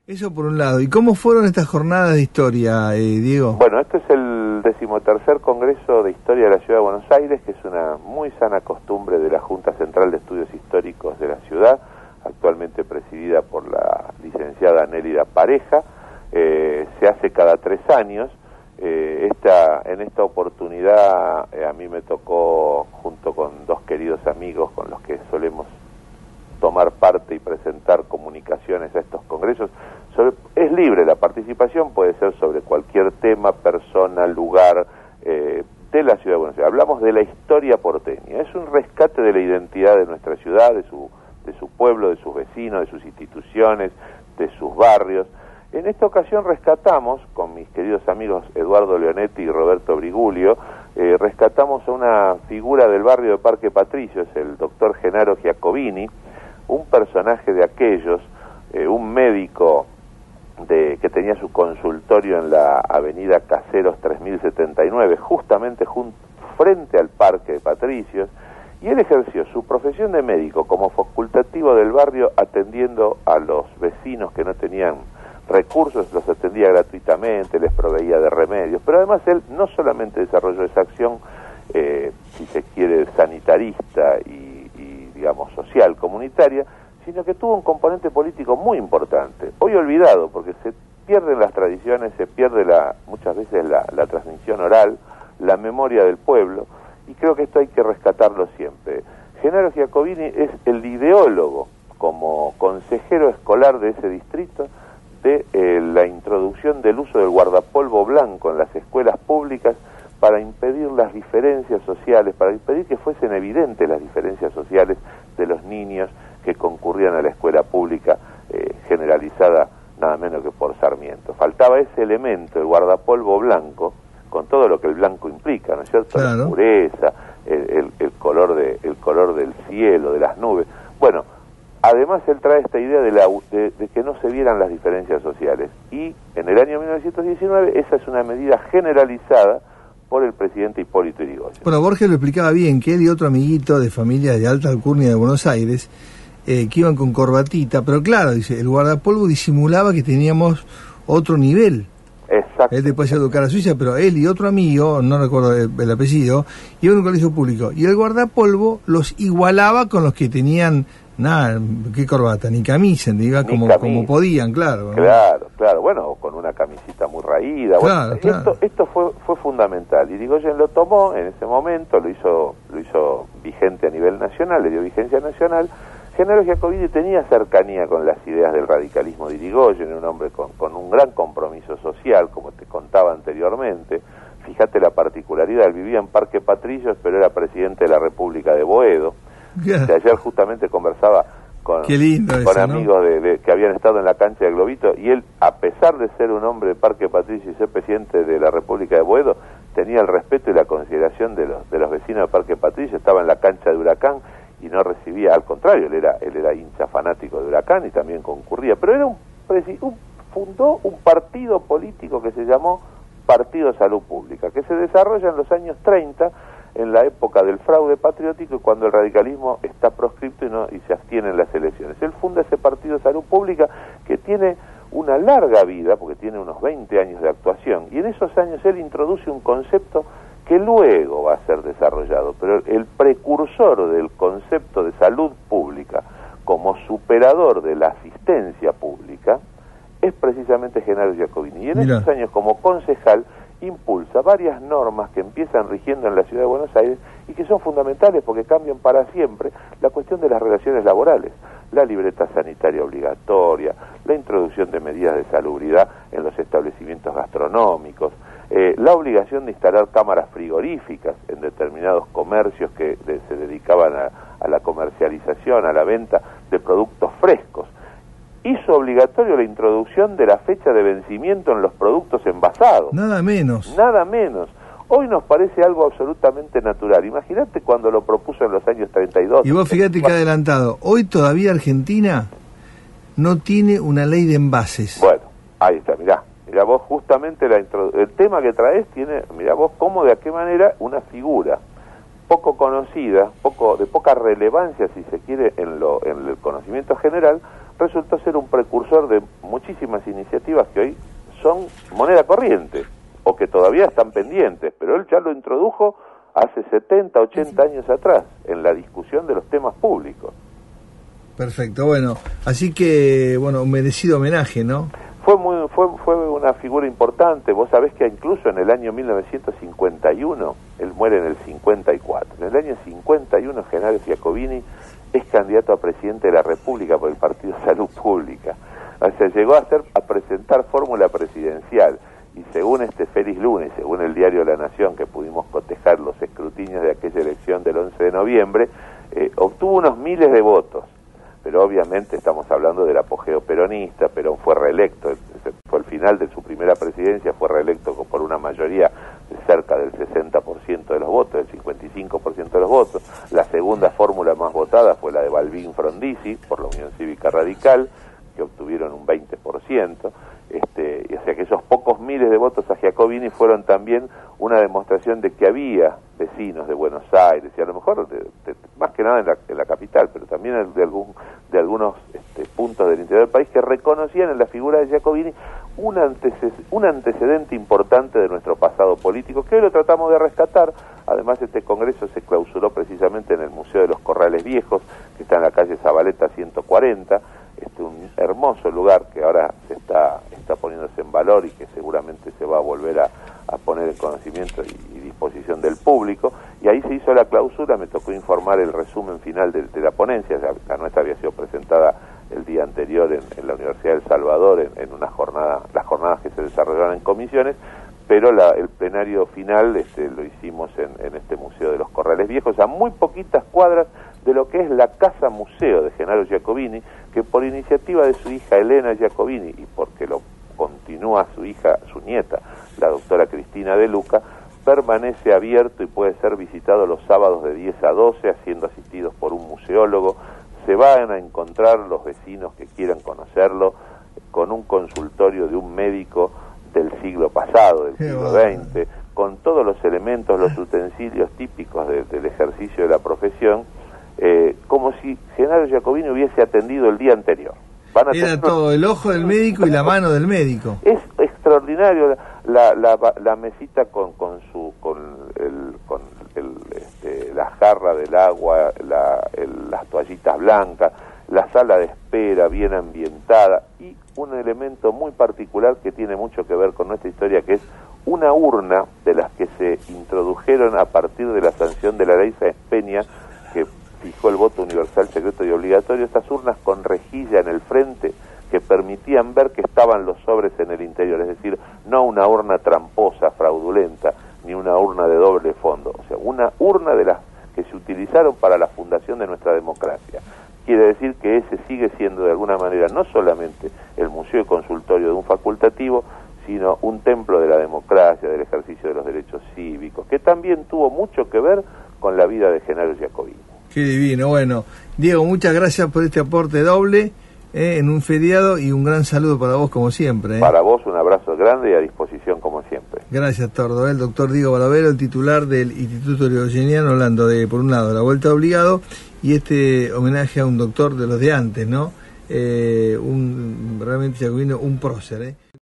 Eso por un lado. ¿Y cómo fueron estas jornadas de historia, Diego? Bueno, este es el 13º Congreso de Historia de la Ciudad de Buenos Aires, que es una muy sana costumbre de la Junta Central de Estudios Históricos de la ciudad, actualmente presidida por la licenciada Nélida Pareja. Se hace cada 3 años. En esta oportunidad a mí me tocó, junto con 2 queridos amigos con los que solemos tomar parte y presentar comunicaciones a estos congresos. Es libre la participación, puede ser sobre cualquier tema, persona, lugar de la ciudad de Buenos Aires. Hablamos de la historia porteña, es un rescate de la identidad de nuestra ciudad, de su pueblo, de sus vecinos, de sus instituciones, de sus barrios. En esta ocasión rescatamos, con mis queridos amigos Eduardo Leonetti y Roberto Brigulio, rescatamos a una figura del barrio de Parque Patricios, el doctor Genaro Giacobini, un personaje de aquellos, un médico que tenía su consultorio en la avenida Caseros 3079, justamente frente al Parque de Patricios, y él ejerció su profesión de médico como facultativo del barrio, atendiendo a los vecinos que no tenían recursos, los atendía gratuitamente, les proveía de remedios, pero además él no solamente desarrolló esa acción, si se quiere, sanitarista y digamos, social, comunitaria, sino que tuvo un componente político muy importante, hoy olvidado, porque se pierden las tradiciones, se pierde muchas veces la transmisión oral, la memoria del pueblo, y creo que esto hay que rescatarlo siempre. Genaro Giacobini es el ideólogo, como consejero escolar de ese distrito, de la introducción del uso del guardapolvo blanco en las escuelas públicas para impedir las diferencias sociales, para impedir que fuesen evidentes las diferencias sociales de los niños que concurrían a la escuela pública generalizada nada menos que por Sarmiento. Faltaba ese elemento, el guardapolvo blanco, con todo lo que el blanco implica, ¿no es cierto? Claro. La pureza, el color del cielo, de las nubes. Bueno, además él trae esta idea de que no se vieran las diferencias sociales, y en el año 1919 esa es una medida generalizada por el presidente Hipólito Yrigoyen. Bueno, Borges lo explicaba bien, que él y otro amiguito de familia de alta alcurnia de Buenos Aires, que iban con corbatita, pero claro, dice, el guardapolvo disimulaba que teníamos otro nivel. Exacto. Él después se iba a educar a Suiza, pero él y otro amigo, no recuerdo el apellido, iban a un colegio público, y el guardapolvo los igualaba con los que tenían, nada, qué corbata, ni camisa, diga, como podían, claro. Claro, bueno, con una camisita muy raída. Claro, bueno, claro. Esto fue fundamental, y Yrigoyen lo tomó en ese momento, lo hizo vigente a nivel nacional, le dio vigencia nacional. Genaro Giacobini tenía cercanía con las ideas del radicalismo de Yrigoyen, un hombre con un gran compromiso social, como te contaba anteriormente. Fíjate la particularidad, él vivía en Parque Patricios, pero era presidente de la República de Boedo. Ayer justamente conversaba con amigos, ¿no? que habían estado en la cancha de Globito, y él, a pesar de ser un hombre de Parque Patricios y ser presidente de la República de Boedo, tenía el respeto y la consideración de los vecinos de Parque Patricios. Estaba en la cancha de Huracán y no recibía, al contrario, él era hincha fanático de Huracán y también concurría, pero era fundó un partido político que se llamó Partido Salud Pública, que se desarrolla en los años 30, en la época del fraude patriótico, y cuando el radicalismo está proscripto y se abstiene en las elecciones. Él funda ese Partido Salud Pública, que tiene una larga vida, porque tiene unos 20 años de actuación, y en esos años él introduce un concepto que luego va a ser desarrollado, pero el precursor del concepto de salud pública como superador de la asistencia pública es precisamente Genaro Giacobini, y en esos años como concejal impulsa varias normas que empiezan rigiendo en la ciudad de Buenos Aires y que son fundamentales porque cambian para siempre la cuestión de las relaciones laborales, la libreta sanitaria obligatoria, la introducción de medidas de salubridad en los establecimientos gastronómicos, la obligación de instalar cámaras frigoríficas en determinados comercios que se dedicaban a la comercialización, a la venta de productos frescos. Hizo obligatorio la introducción de la fecha de vencimiento en los productos envasados. Nada menos. Nada menos. Hoy nos parece algo absolutamente natural. Imagínate cuando lo propuso en los años 32. Y vos fíjate que adelantado. Hoy todavía Argentina no tiene una ley de envases. Bueno, ahí está, mirá vos justamente el tema que traes tiene, mirá vos cómo, de qué manera una figura poco conocida, de poca relevancia si se quiere en el conocimiento general, resultó ser un precursor de muchísimas iniciativas que hoy son moneda corriente, o que todavía están pendientes, pero él ya lo introdujo hace 70, 80 años atrás, en la discusión de los temas públicos. Perfecto, bueno, así que, bueno, un merecido homenaje, ¿no? Fue una figura importante. Vos sabés que incluso en el año 1951, él muere en el 54, en el año 51 Genaro Giacobini es candidato a presidente de la República por el Partido Salud Pública. O sea, llegó a presentar fórmula presidencial, y según Félix Lunes, según el diario La Nación, que pudimos cotejar los escrutinios de aquella elección del 11 de noviembre, obtuvo unos miles de votos. Pero obviamente estamos hablando del apogeo peronista. Perón fue reelecto, fue el final de su primera presidencia, fue reelecto por una mayoría de cerca del 60% de los votos, del 55% de los votos. La segunda fórmula más votada fue la de Balbín Frondizi, por la Unión Cívica Radical, que obtuvieron un 20%. O sea que esos pocos miles de votos a Giacobini fueron también una demostración de que había vecinos de Buenos Aires, y a lo mejor más que nada en la capital, pero también de algunos puntos del interior del país, que reconocían en la figura de Giacobini un antecedente importante de nuestro pasado político, que hoy lo tratamos de rescatar. Además, este congreso se clausuró precisamente en el Museo de los Corrales Viejos, que está en la calle Zabaleta 140, un hermoso lugar que ahora se está poniéndose en valor y que seguramente se va a volver a poner en conocimiento y disposición del público. Y ahí se hizo la clausura. Me tocó informar el resumen final de la ponencia. La nuestra había sido presentada el día anterior en la Universidad del Salvador, en una jornada, las jornadas que se desarrollaron en comisiones, pero el plenario final lo hicimos en este Museo de los Corrales Viejos, a muy poquitas cuadras de lo que es la casa museo de Genaro Giacobini, que por iniciativa de su hija Elena Giacobini, y porque lo continúa su nieta, la doctora Cristina De Luca, permanece abierto y puede ser visitado los sábados de 10 a 12, siendo asistidos por un museólogo. Se van a encontrar los vecinos que quieran conocerlo con un consultorio de un médico del siglo pasado, del siglo XX, con todos los elementos, los utensilios típicos del ejercicio de la profesión, como si Genaro Giacobini hubiese atendido el día anterior. Era todo el ojo del médico y la mano del médico. Es extraordinario la mesita con la jarra del agua, las toallitas blancas, la sala de espera bien ambientada, y un elemento muy particular que tiene mucho que ver con nuestra historia, que es una urna de las que se introdujeron a partir de la sanción de la ley Sáenz Peña, que fijó el voto universal, secreto y obligatorio. Estas urnas con rejilla en el frente que permitían ver que estaban los sobres en el interior, es decir, no una urna tramposa, fraudulenta, ni una urna de doble fondo, o sea, una urna de las que se utilizaron para la fundación de nuestra democracia. Quiere decir que ese sigue siendo de alguna manera no solamente el museo y consultorio de un facultativo, sino un templo de la democracia, del ejercicio de los derechos cívicos, que también tuvo mucho que ver con la vida de Genaro Giacobini. Qué divino. Bueno, Diego, muchas gracias por este aporte doble en un feriado, y un gran saludo para vos como siempre. Para vos un abrazo grande y a disposición como siempre. Gracias, Tordo. El doctor Diego Balavero, el titular del Instituto Yrigoyeniano, hablando de, por un lado, la vuelta obligado, y este homenaje a un doctor de los de antes, ¿no? Realmente Giacobino, un prócer,